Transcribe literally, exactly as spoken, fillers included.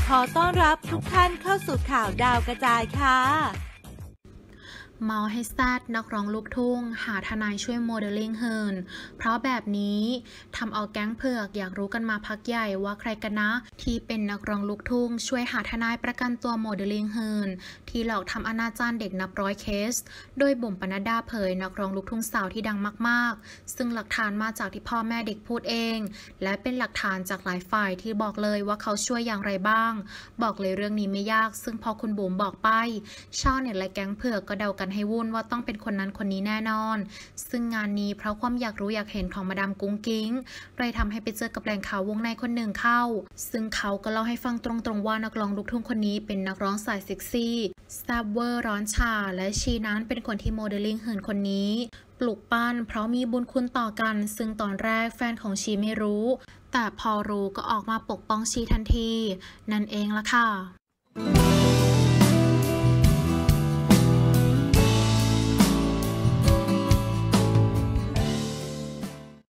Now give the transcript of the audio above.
ขอต้อนรับทุกท่านเข้าสู่ข่าวดาวกระจายค่ะเมาให้แซดนักร้องลูกทุ่งหาทนายช่วยโมเดลลิ่งเฮิร์นเพราะแบบนี้ทำเอาแก๊งเผือกอยากรู้กันมาพักใหญ่ว่าใครกันนะที่เป็นนักร้องลูกทุ่งช่วยหาทนายประกันตัวโมเดลลิ่งเฮิร์นที่หลอกทำอนาจารเด็กนับร้อยเคสโดยบุ๋มปนัดดาเผยนักร้องลูกทุ่งสาวที่ดังมากๆซึ่งหลักฐานมาจากที่พ่อแม่เด็กพูดเองและเป็นหลักฐานจากหลายฝ่ายที่บอกเลยว่าเขาช่วยอย่างไรบ้างบอกเลยเรื่องนี้ไม่ยากซึ่งพอคุณบุ๋มบอกไปชาวเน็ตและแก๊งเผือกก็เดากันให้วุ่นว่าต้องเป็นคนนั้นคนนี้แน่นอนซึ่งงานนี้เพราะความอยากรู้อยากเห็นของมาดามกุ้งกิ้งเลยทำให้ไปเจอกับแหล่งข่าววงในคนหนึ่งเข้าซึ่งเขาก็เล่าให้ฟังตรงๆว่านักร้องลูกทุ่งคนนี้เป็นนักร้องสายเซ็กซี่แซ่บเวอร์ร้อนชาและชีนั้นเป็นคนที่โมเดลลิ่งเหินคนนี้ปลุกปั้นเพราะมีบุญคุณต่อกันซึ่งตอนแรกแฟนของชีไม่รู้แต่พอรู้ก็ออกมาปกป้องชีทันทีนั่นเองล่ะค่ะ